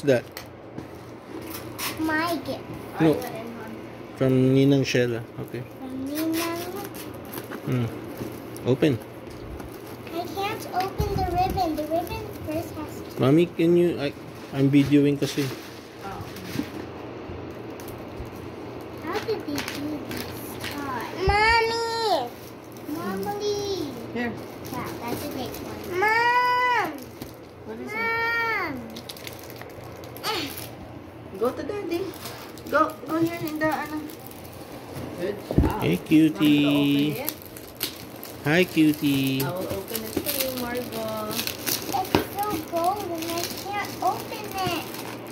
that? My gift. No. From Ninang Sheila. Okay. From Ninang. Open. I can't open the ribbon. The ribbon first has to. Mommy, can you... I'm videoing kasi. How did they do this? Mommy! Mommy! Here. Yeah, that's a great one. Mom! What is Mom! it? Go to daddy. Go here in the Good job. Hey, cutie. Open it. Hi, cutie. I will open it for you, Margot. It's so golden, I can't open it.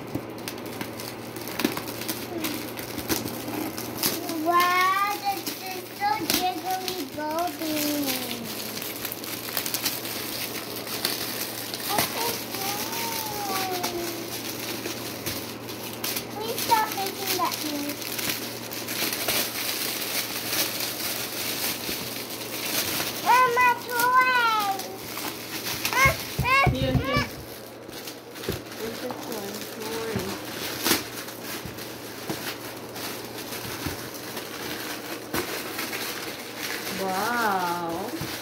Wow, this is so jiggly golden. Please stop making that noise. My toy! Here. Where's this one? Don't worry. Wow.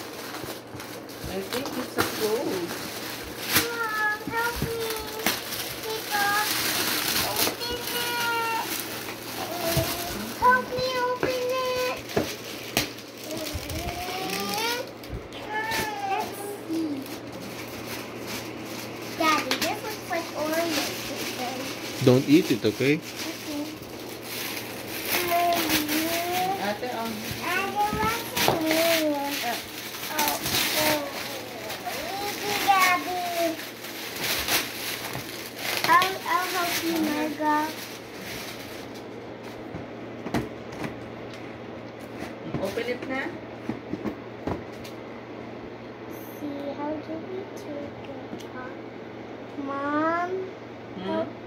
I think it's a clothes. Mom, help me. People, open it. Help me open it. Let's see. Daddy, this looks like Oreos. Don't eat it, okay? Okay. Ate, I'll help you, Margot. open it na. See, how do we take it off? Mom, help us.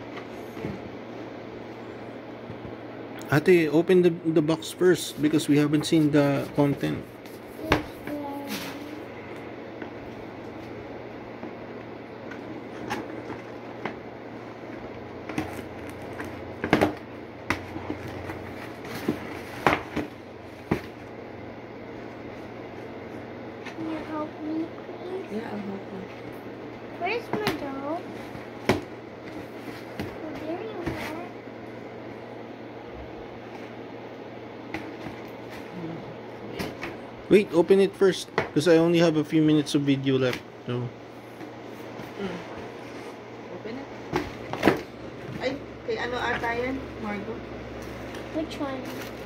Ate, open the box first because we haven't seen the content. Can you help me, please? Yeah, I'll help you. Where's my doll? Oh, there you are. Wait, open it first because I only have a few minutes of video left. So, Open it. Ay, kay ano ata yan, Margot? Which one?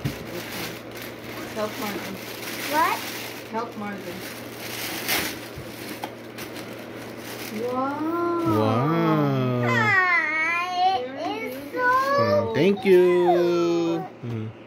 Help Margot. What? Help Margot. Wow. wow. It is so Thank you.